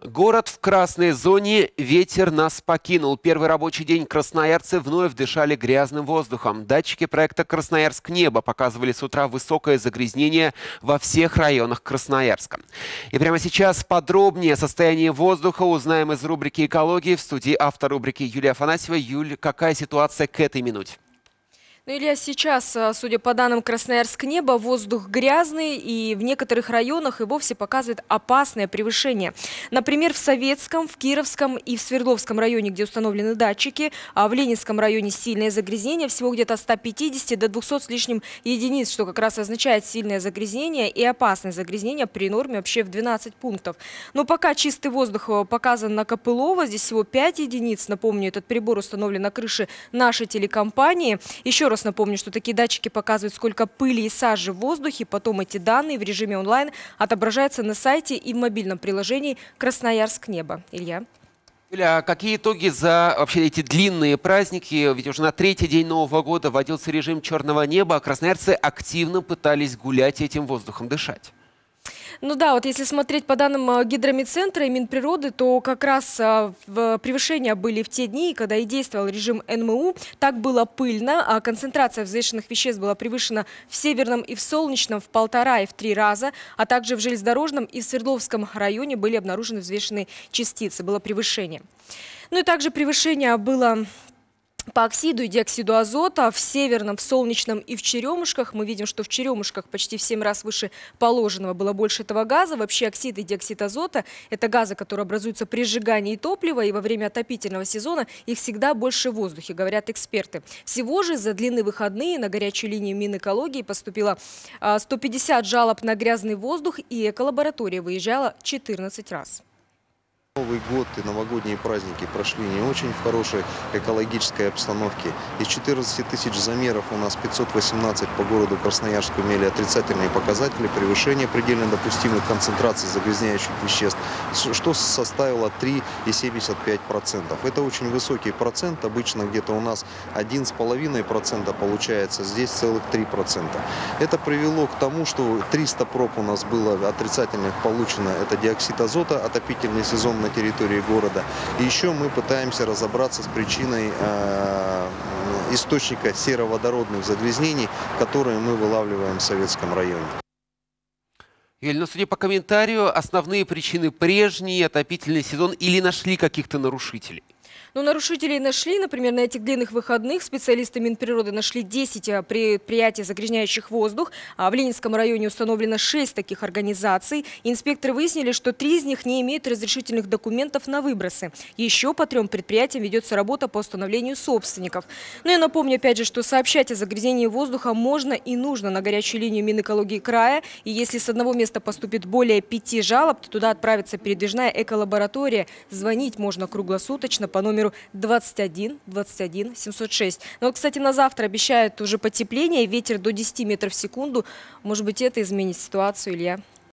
Город в красной зоне, ветер нас покинул. Первый рабочий день красноярцы вновь дышали грязным воздухом. Датчики проекта «Красноярск небо» показывали с утра высокое загрязнение во всех районах Красноярска. И прямо сейчас подробнее о состоянии воздуха узнаем из рубрики «Экология». В студии автор рубрики Юлия Афанасьева. Юль, какая ситуация к этой минуте? Ну, Илья, сейчас, судя по данным Красноярск небо, воздух грязный и в некоторых районах и вовсе показывает опасное превышение. Например, в Советском, в Кировском и в Свердловском районе, где установлены датчики, а в Ленинском районе сильное загрязнение, всего где-то 150 до 200 с лишним единиц, что как раз означает сильное загрязнение и опасное загрязнение при норме вообще в 12 пунктов. Но пока чистый воздух показан на Копылово, здесь всего 5 единиц. Напомню, этот прибор установлен на крыше нашей телекомпании. Еще раз напомню, что такие датчики показывают, сколько пыли и сажи в воздухе. Потом эти данные в режиме онлайн отображаются на сайте и в мобильном приложении «Красноярск небо». Илья. Юля, а какие итоги за вообще эти длинные праздники? Ведь уже на третий день Нового года вводился режим черного неба, а красноярцы активно пытались гулять и этим воздухом дышать. Ну да, вот если смотреть по данным Гидромедцентра и Минприроды, то как раз превышения были в те дни, когда и действовал режим НМУ. Так было пыльно, а концентрация взвешенных веществ была превышена в Северном и в Солнечном в 1,5 и в 3 раза, а также в Железнодорожном и в Свердловском районе были обнаружены взвешенные частицы, было превышение. Ну и также превышение было по оксиду и диоксиду азота в Северном, в Солнечном и в Черемушках. Мы видим, что в Черемушках почти в 7 раз выше положенного было больше этого газа. Вообще оксид и диоксид азота – это газы, которые образуются при сжигании топлива, и во время отопительного сезона их всегда больше в воздухе, говорят эксперты. Всего же за длинные выходные на горячую линию Минэкологии поступило 150 жалоб на грязный воздух, и эколаборатория выезжала 14 раз. Новый год и новогодние праздники прошли не очень в хорошей экологической обстановке. Из 14 тысяч замеров у нас 518 по городу Красноярску имели отрицательные показатели превышения предельно допустимых концентраций загрязняющих веществ, что составило 3,75%. Это очень высокий процент, обычно где-то у нас 1,5% получается, здесь целых 3%. Это привело к тому, что 300 проб у нас было отрицательных получено, это диоксид азота, отопительный сезон на территории города. И еще мы пытаемся разобраться с причиной источника сероводородных загрязнений, которые мы вылавливаем в Советском районе. Юль, ну, судя по комментарию, основные причины прежний отопительный сезон или нашли каких-то нарушителей? Но нарушителей нашли, например, на этих длинных выходных специалисты Минприроды нашли 10 предприятий, загрязняющих воздух. А в Ленинском районе установлено 6 таких организаций. Инспекторы выяснили, что 3 из них не имеют разрешительных документов на выбросы. Еще по 3 предприятиям ведется работа по установлению собственников. Но я напомню, опять же, что сообщать о загрязнении воздуха можно и нужно на горячую линию Минэкологии края. И если с одного места поступит более 5 жалоб, то туда отправится передвижная эколаборатория. Звонить можно круглосуточно по номеру 21 21 706. Но вот, кстати, на завтра обещают уже потепление, ветер до 10 метров в секунду. Может быть, это изменит ситуацию, Илья?